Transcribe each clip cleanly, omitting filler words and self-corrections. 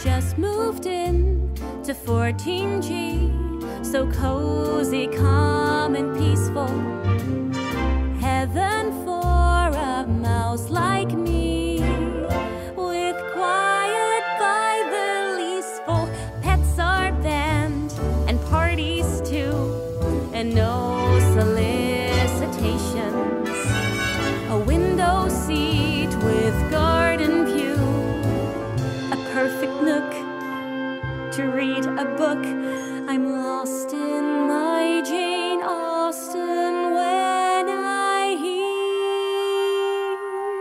just moved in to 14G, so cozy, calm and peaceful. Heaven for a mouse like me, with quiet by the leaseful. Pets are banned and parties too, and no solicitations. A window seat with garden view, a perfect nook to read a book. I'm lost in my Jane Austen when I hear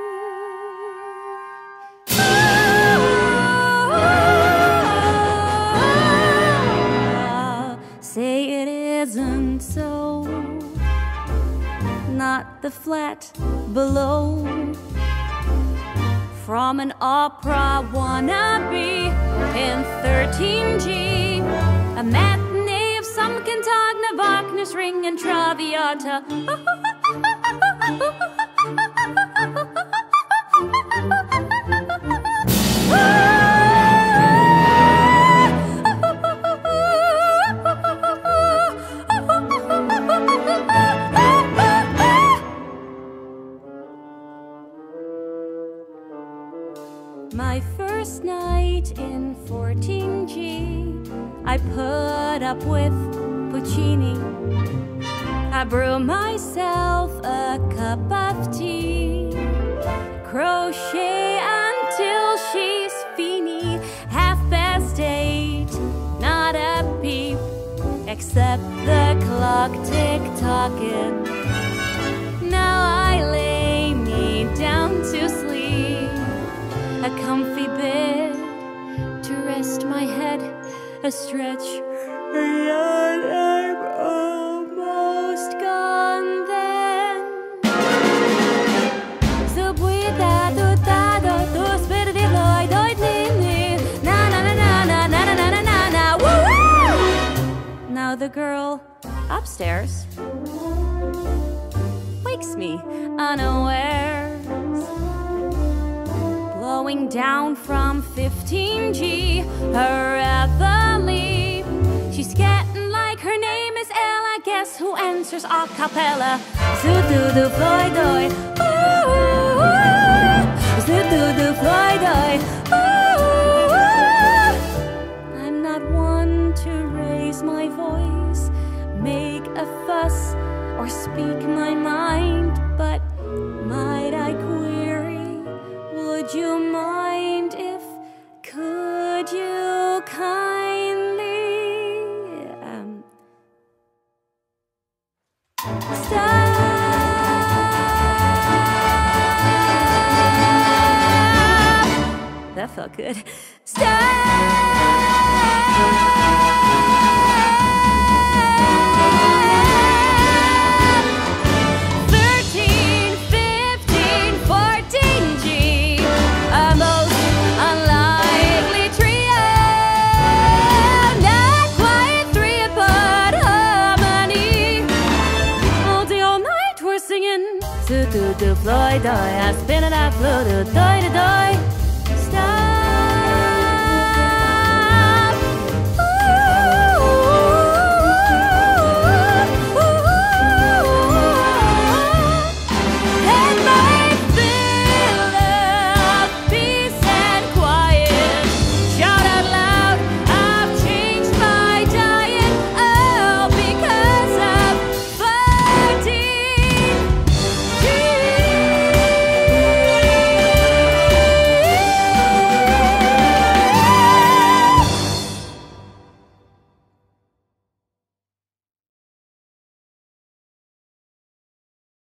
say it isn't so, not the flat below. From an opera wannabe in 13G, a matinee of some Cantagna, Wagner's Ring and Traviata. My first night in 14G, I put up with Puccini. I brew myself a cup of tea, crochet until she's feeny. 8:30, not a peep, except the clock tick-tocking. Now I lay me down to sleep, a comfy bed to rest my head, a stretch, and I'm almost gone then. Now the girl upstairs wakes me unawares, blowing down from 15G, her reveille. She's getting like her name is Ella. Guess who answers a cappella? Zoo-doo-doo fly-doy, ooh, zoo-doo-doo fly-doy, ooh. I'm not one to raise my voice, make a fuss, or speak my mind, but might I query, would you mind if, could you kindly stop? That felt good. Stop! 13, 15, 14G, a most unlikely trio. Not quite three, but harmony. All day, all night, we're singing. Do-do-do, fly-die, I spin it out, do-do-do-do-do.